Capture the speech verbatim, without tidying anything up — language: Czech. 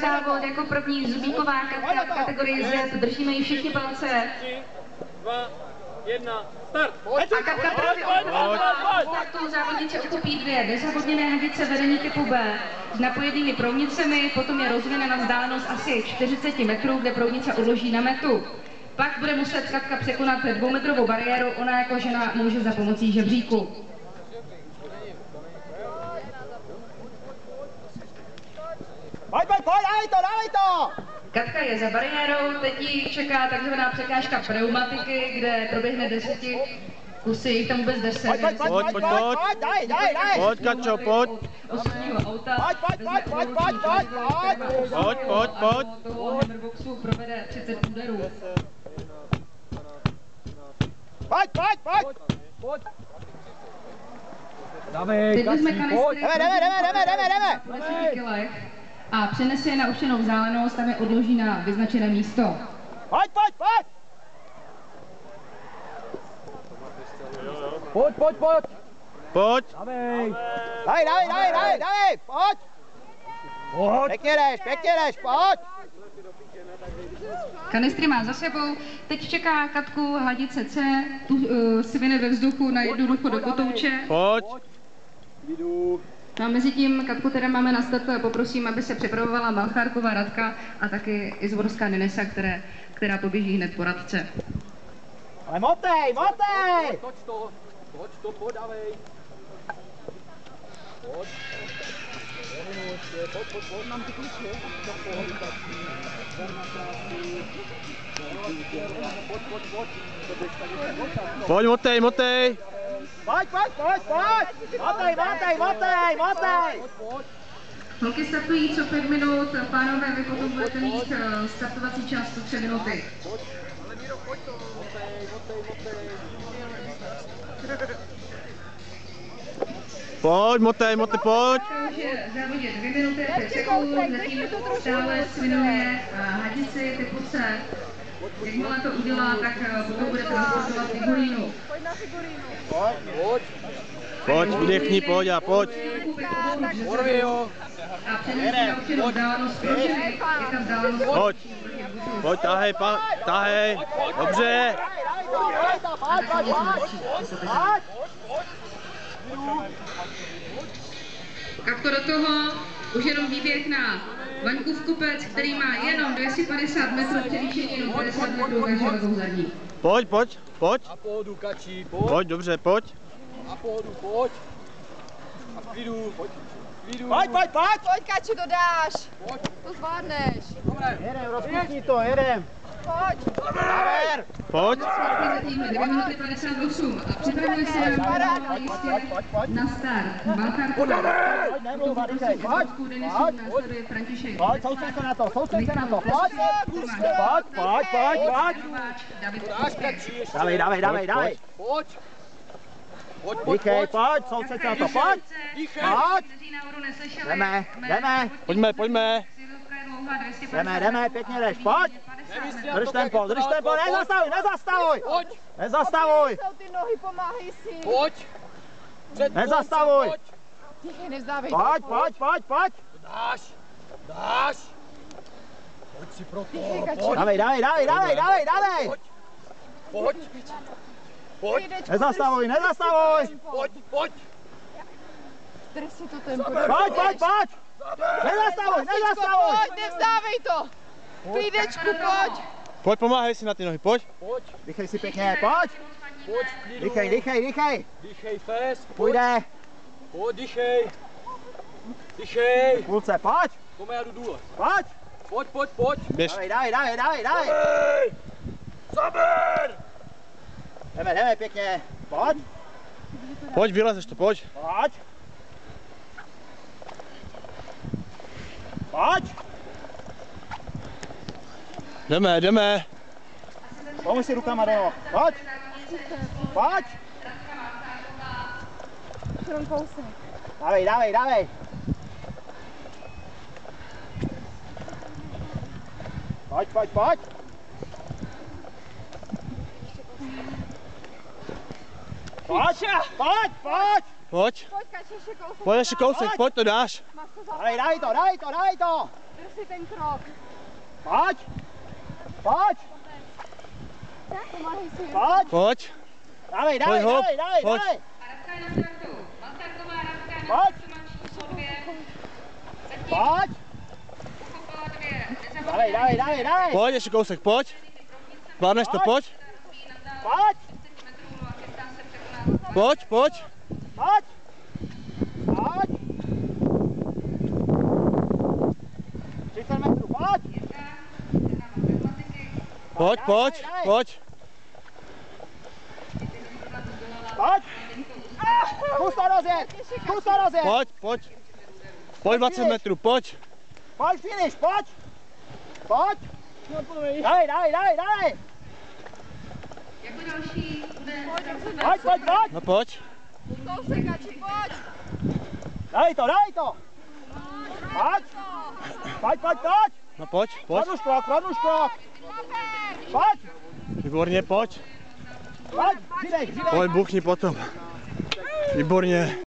závod jako první zubíková Katka v kategorii Z. Držíme jí všichni palce. tři, dva, jedna, start! A Katka právě odpadla startu, závodnice uchopí dvě nezávodněné hadice vedení typu B s napojenými proudnicemi, potom je rozvine na vzdálenost asi čtyřicet metrů, kde proudnice odloží na metu. Pak bude muset Katka překonat dvoumetrovou bariéru, ona jako žena může za pomocí žebříku. Pojď, pojď, pojď, dávej to, dávej to! Katka je za bariérou, teď ji čeká takzvaná překážka pneumatiky, kde proběhne deseti kusy, jich tam vůbec deset. Pojď, pojď, pojď, pojď, pojď, daj, daj, daj! Pojď, Kačo, pojď! Osobního auta. Pojď, pojď, pojď, pojď, pojď, pojď, pojď! Pojď, pojď, pojď! Toho hammerboxu provede třicet úderů. Pojď, pojď, pojď! Pojď! Teď vezme kanistry. Jdeme, jdeme, jdeme, jdeme, jdeme, jdeme! deseti kilech a přenese je na určenou vzdálenost, tam je odloží na vyznačené místo. Pojď, pojď, pojď! Pojď, pojď, pojď! Pojď! Dávej! Dávej, dávej, dávej, dávej, dávej, pojď! Pojď! Pěkně jdeš, pěkně jdeš, pojď! Kanistry má za sebou, teď čeká Katku hadice C, tu uh, si vyne ve vzduchu na jednu ruku do kotouče. Pojď! No a mezi tím Katku teda máme na startu a poprosím, aby se připravovala Malchárková Radka a taky Izvorská Denisa, které, která poběží hned po Radce. Ale motej, motej! Toč to, toč to, pojď, dávej! Pojď! Pojď, pojď, pojď, mám ty kluče. Pojď, pojď, pojď. Pojď, motej, motej! Pojď, pojď, pojď, pojď! Motej, motej, motej, motej! Holky startují co pět minut, pánové, vy potom budete mít startovací čas co tři minuty. Pojď, motej, motej, pojď! Takže v závodě dvě minuty, pět sekund, zatím stále svinuje hadici typu C. Jakmile to udělá, tak potom bude transportovat figurínu. Pojď na figurínu. Pojď, pojď! Pojď, vydechni, pojď a pojď! A přenese na určenou vzdálenost pružiny, je tam vzdálenost. Pojď! Pojď, tahej, pa, tahej! Dobře! Pojď, pojď, pojď! Pojď! Katko do toho, už jenom výběh na Vaňkův kopec, který má jenom dvě stě padesát metrů, převýšení jenom padesát metrů, takže rovnou zadní. Pojď, pojď, pojď! A pohodu, Kačí, pojď! Pojď, dobře, pojď! A pohodu, pojď! A v klidu, pojď! Klidu. Pojď, pojď, pojď! Pojď, Kači, to dáš. Pojď! To zvládneš. Dobré! Jedem, rozpustni to, jedem! Pojď. Závěr! Pojď! Zatím dvě minuty padesát osm a připravuje se na jistě na start. Malchárková Pojď, nemluv, rychlej, pojď! Denisu následuje František. Pojď, soustřed se na to, soustřed se na to, pojď! Pojď, pojď, pojď, pojď! David Dávej, dávej, dávej, dávej! Pojď! Pojď, pojď, Díkej, pojď! pojď, soustřed se na to, pojď! Pojď! Jdeme, jdeme! Pojďme, pojďme! Jdeme, jdeme, pěkně jdeš, pojď! Drž tempo, drž tempo, nezastavuj, nezastavuj! Pojď! Nezastavuj! Jsou ty nohy, pomáhej si. Pojď! Před Nezastavuj! pojď. Tichej, nevzdávej. Pojď, pojď, pojď, pojď! Dáš! Dáš! Pojď si pro to, pojď! Dávej, dávej, dávej, dávej, dávej, dávej! Pojď! Pojď! Pojď! Nezastavuj, nezastavuj! Pojď, pojď! Drž si to tempo. Pojď, pojď, pojď! Nezastavuj, nezastavuj! Pojď, nevzdávej to. Klídečku, pojď. Pojď, pomáhej si na ty nohy, pojď! Pojď! Dýchej si pěkně, pojď! Pojď v klidu! Dýchej, dýchej, dýchej! Dýchej fest! Půjde! Pojď, dýchej! Dýchej! Půlce, pojď! Kome já jdu důle! Pojď! Pojď, pojď, pojď! Běž! Dávej, dávej, dávej, dávej, dávej! Hej! Zaber! Jdeme, jdeme, pěkně! Pojď! Pojď, vylezeš to, pojď! Pojď! Pojď! Jdeme, jdeme! Pomož si rukama do noh. Pojď! Pojď! Jenom kousek. Dávej, dávej, dávej! Pojď, pojď, pojď! Pojď, pojď, pojď! Pojď! Pojď, Kači, ještě kousek. Pojď ještě kousek, pojď, to dáš! Máš to za... Dávej, dávej to, dávej to, dávej to! Drž si ten ten krok. Pojď. Pojď. Pomáhej si. Pojď. Pojď. Dávej, Pojď, dávej, hop, dávej, dávej, pojď. dávej. A Radka je na startu. Valtarková Radka na Pojď. startu číslo dvě. Zatím Pojď. pochopila dvě. Dávej, dávej, dávej, dávej. Pojď, ještě kousek, pojď. Zvládneš to, pojď. Pojď. Pojď, pojď. Pojď. Pojď. třicet metrů, pojď. Pojď, pojď, pojď. Pojď. Zkus to rozjet. Zkus to rozjet. Pojď, pojď. Pojď dvacet metrů, pojď. Pojď, finish, pojď. Pojď. Dávej, dávej, dávej, dávej. Jako další bude Pojď, pojď, pojď. No pojď. Kousek, Ači, pojď. Dávej to, dávej to. Pojď. Pojď, pojď, pojď. No pojď, pojď. Prodluž krok, prodluž krok. Pojď. Výborně, pojď. Pojď, židej, židej. Pojď, buchni potom. Výborně.